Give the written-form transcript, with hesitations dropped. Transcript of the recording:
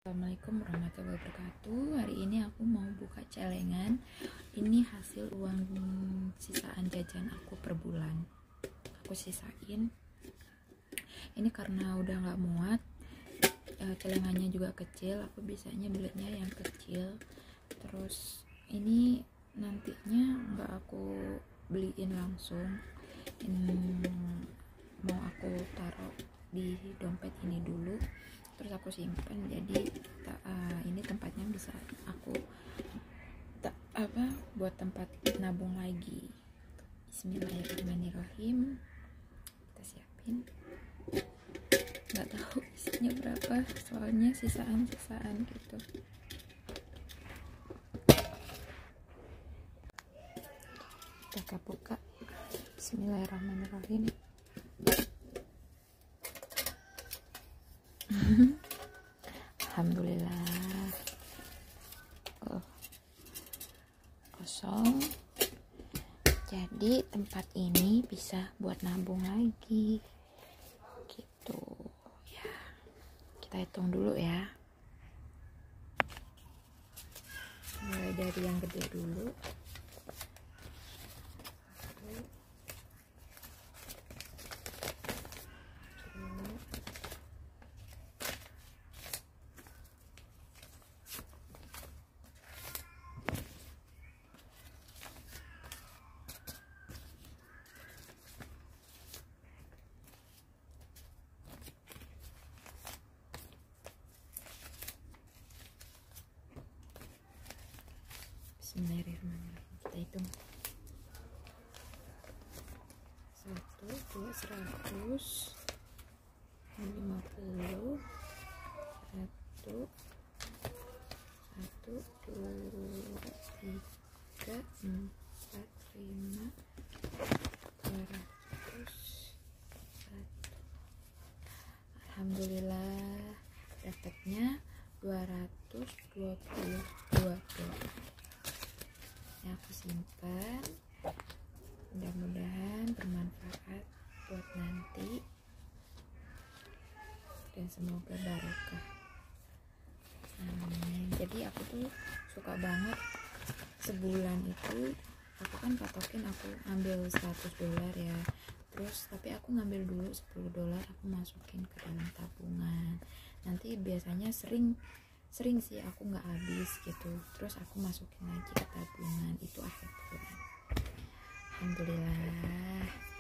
Assalamualaikum warahmatullahi wabarakatuh. Hari ini aku mau buka celengan. Ini hasil uang sisaan jajan aku per bulan. Aku sisain. Ini karena udah nggak muat. Celengannya juga kecil. Aku bisanya belinya yang kecil. Terus ini nantinya nggak aku beliin langsung. Ini mau aku taruh di dompet ini dulu. Terus aku simpan, jadi ini tempatnya bisa aku buat tempat nabung lagi. Bismillahirrahmanirrahim. Kita siapin. Nggak tahu isinya berapa, soalnya sisaan gitu. Kita buka. Bismillahirrahmanirrahim. Alhamdulillah. Kosong. Jadi tempat ini bisa buat nabung lagi gitu ya. Kita hitung dulu ya, mulai dari yang gede dulu. Bismillahirrahmanirrahim. Kita hitung. 1, 2, 100, 50, 1, 2, 3, 4, 5, 200, 1. Alhamdulillah, dapatnya 222 dolar. Ini aku simpan, mudah-mudahan bermanfaat buat nanti dan semoga barokah. Amin. Jadi aku tuh suka banget sebulan itu, aku kan patokin aku ambil 100 dolar ya, terus tapi aku ngambil dulu 10 dolar aku masukin ke dalam tabungan. Nanti biasanya sering sih aku nggak habis gitu, terus aku masukin lagi ke tabungan itu akhir bulan. Alhamdulillah.